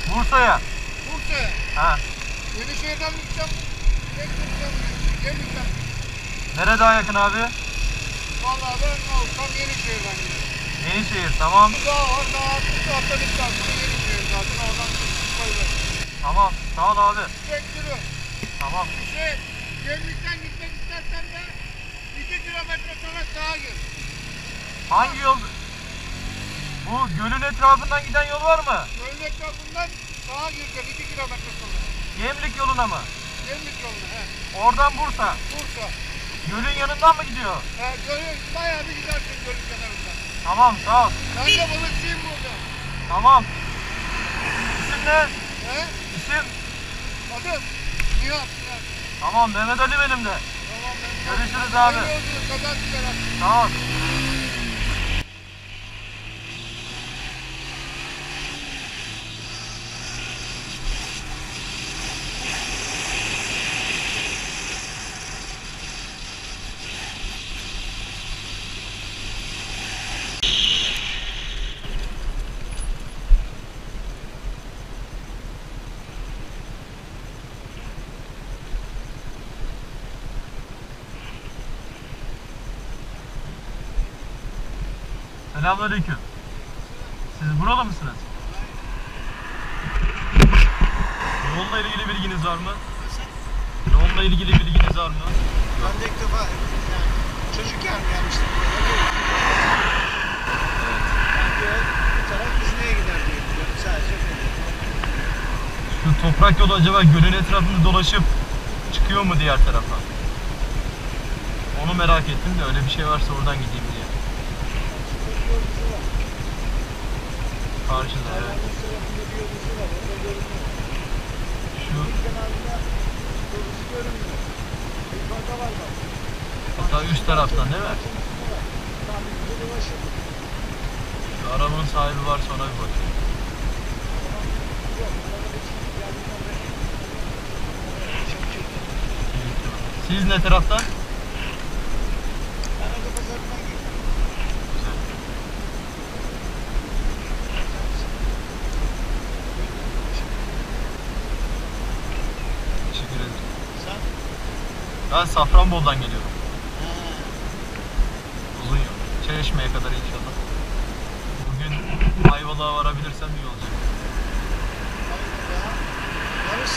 Bursa'ya. Bursa'ya. Ha. Yenişehir'den gideceğim. Gemlik'ten. Nere daha yakın abi? Vallahi ben olsam Yenişehir'den gidiyorum. Yenişehir, tamam. Bir daha var, daha atladıktan sonra Yenişehir zaten oradan koyuyor. Tamam, sağ ol abi. Bekliyorum. Tamam. Gemlik'ten gitmek istersen de 2 kilometre sonra sağa gir. Hangi yol? Bu gölün etrafından giden yol var mı? Gölün etrafından sağa gireceksin 2 kilometre sonra. Gemlik yoluna mı? Gemlik yoluna he. Oradan Bursa. Bursa. Gölün yanından mı gidiyor? He, bayağı bir gidersin gölün kenarından. Tamam, sağ ol. Ben de balıkçıyım burada. Tamam. İsim ne? He? İsim? Adım Nihat. Tamam, Mehmet Ali benim de. Tamam ben. Görüşürüz abi. Hayırlı olsun, kazan çıkarak. Sağ ol. Selamünaleyküm. Siz buralı mısınız? Yolla ilgili bilginiz var mı? Yolla ilgili bilginiz var mı? Ben de ilk defa yani çocukken gelmiştim. Bu taraf İzmir'e gider diye biliyorum sadece. Şu toprak yolu acaba gölün etrafını dolaşıp çıkıyor mu diğer tarafa? Onu merak ettim de öyle bir şey varsa oradan gideyim diye. Karşıda evet. Şu hatta üst taraftan değil mi? Şu arabanın sahibi varsa ona bir bakayım. Siz ne taraftan? Teşekkür ederim. Ben Safranbolu'dan geliyorum. Uzun yol. Çeşme'ye kadar inşallah. Bugün Ayvalık'a varabilirsem iyi olacak. Yarısı.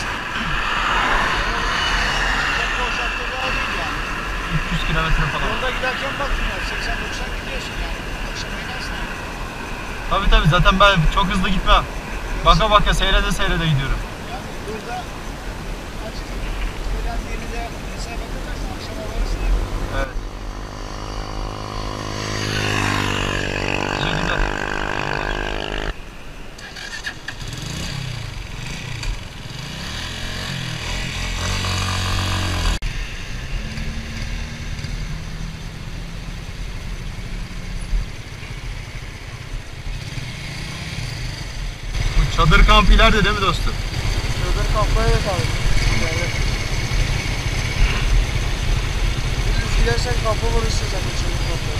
Çok uzakta daha değil yani. 300 kilometre falan. Yolda giderken baktım ya 80-90 gidiyorsun yani. Akşam inersin yani. Tabii zaten ben çok hızlı gitmem. Baka baka seyrede seyrede gidiyorum. Yani burada açık biraz yenide mesela bakırsan akşama varırsın. Evet. Teşekkürler. Bu çadır kamp ileride değil mi dostum? Çadır kampaya da kaldık. Biz gidersen kampı vurursun zaten çadır kampaya.